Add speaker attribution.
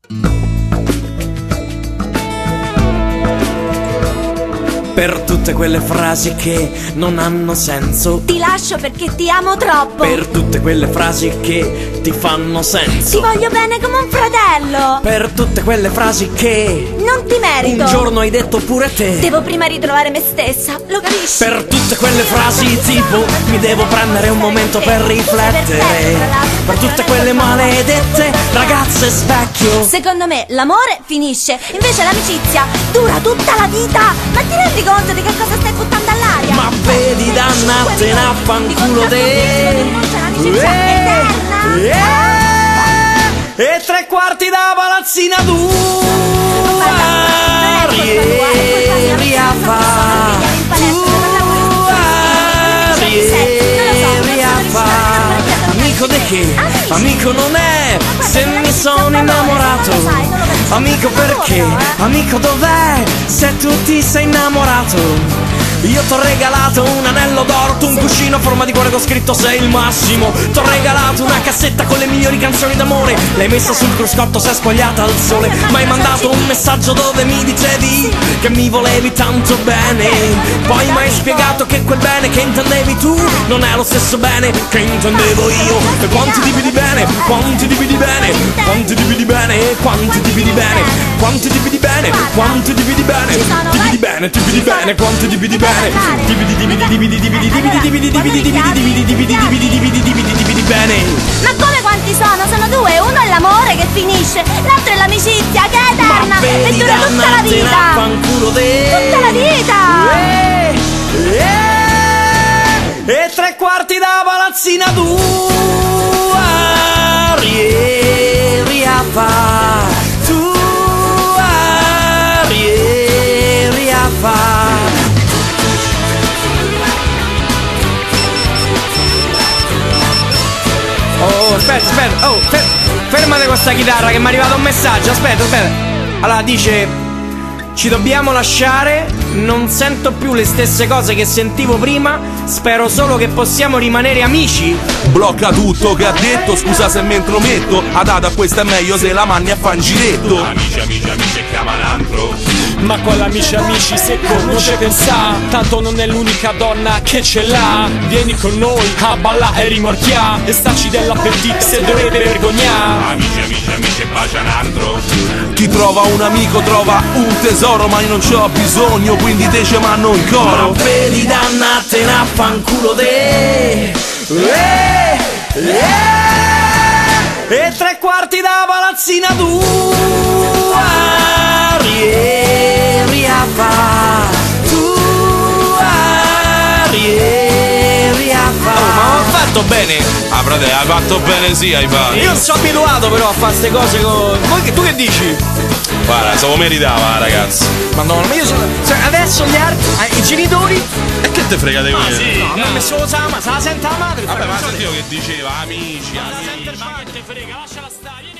Speaker 1: Per tutte quelle frasi che non hanno senso.
Speaker 2: Ti lascio perché ti amo troppo.
Speaker 1: Per tutte quelle frasi che ti fanno senso.
Speaker 2: Ti voglio bene come un fratello.
Speaker 1: Per tutte quelle frasi che
Speaker 2: non ti merito.
Speaker 1: Un giorno hai detto pure te.
Speaker 2: Devo prima ritrovare me stessa, lo capisci?
Speaker 1: Per tutte quelle frasi tipo mi devo prendere un momento per riflettere. Per tutte quelle maledette ragazze specchio.
Speaker 2: Secondo me l'amore finisce, invece l'amicizia dura tutta la vita. Ma ti rendi conto di che cosa stai buttando all'aria?
Speaker 1: Ma vedi dannatene a fanculo te. E tre quarti da palazzina tua. Riaffa. Amico di che? Amico non è se mi sono innamorato. Amico perché? Amico dov'è se tu ti sei innamorato? Io t'ho regalato un anello d'oro, tu un cuscino a forma di cuore con scritto sei il massimo. T'ho regalato una cassetta con le migliori canzoni d'amore. L'hai messa sul cruscotto, sei spogliata al sole. M'hai mandato un messaggio dove mi dicevi che mi volevi tanto bene. Poi m'hai spiegato che quel bene che intendevi tu non è lo stesso bene che intendevo io. E quanti tipi di bene, quanti tipi di bene, quanti tipi di bene, quanti tipi di bene, quanti tipi di bene, quanti tipi di bene, tipi di bene, tipi di bene, quanti tipi di bene. Bene.
Speaker 2: Ma come quanti sono? Sono due, uno è l'amore che finisce, l'altro è l'amicizia che è eterna e dura tutta la vita. Tutta la vita.
Speaker 1: E tre quarti da palazzina tua. Riaffa. Oh, aspetta, oh, fermate questa chitarra che mi è arrivato un messaggio, aspetta. Allora dice: ci dobbiamo lasciare, non sento più le stesse cose che sentivo prima, spero solo che possiamo rimanere amici.
Speaker 3: Blocca tutto che ha detto, scusa se mi intrometto, Adada questa è meglio se la manni a fa un giretto.
Speaker 4: Amici, chiama un altro.
Speaker 5: Ma con l'amici se conosce pensà, tanto non è l'unica donna che ce l'ha. Vieni con noi a ballare e rimorchia e staci dell'appetito se dovete vergognare.
Speaker 4: Amici e bacia un altro.
Speaker 3: Chi trova un amico trova un tesoro, ma io non c'ho bisogno, quindi te ce manno in coro.
Speaker 1: Ma vedi dannatene a fanculo te. E tre quarti da palazzina tua. Riaffa. Ma ho fatto bene.
Speaker 3: Ah frate, hai fatto bene, sì, hai fatto.
Speaker 1: Io sono abituato però a fare queste cose con... Tu che dici?
Speaker 3: Guarda, se lo meritava, ragazzi.
Speaker 1: Madonna, ma io sono... Adesso gli altri, i genitori...
Speaker 3: E che te frega di quello?
Speaker 1: Sì, no, non mi solo sa, ma se la sente la madre.
Speaker 3: Vabbè, ma sentivo che diceva amici.
Speaker 5: Ma te frega, lasciala stare.